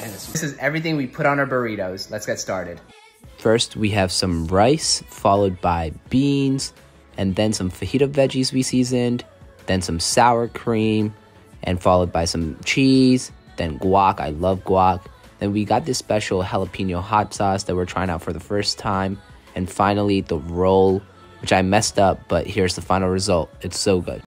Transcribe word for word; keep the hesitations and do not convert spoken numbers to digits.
This is everything we put on our burritos. Let's get started. First, we have some rice, followed by beans, and then some fajita veggies we seasoned, then some sour cream, and followed by some cheese, then guac. I love guac. Then we got this special jalapeno hot sauce that we're trying out for the first time. And finally, the roll, which I messed up, but here's the final result. It's so good.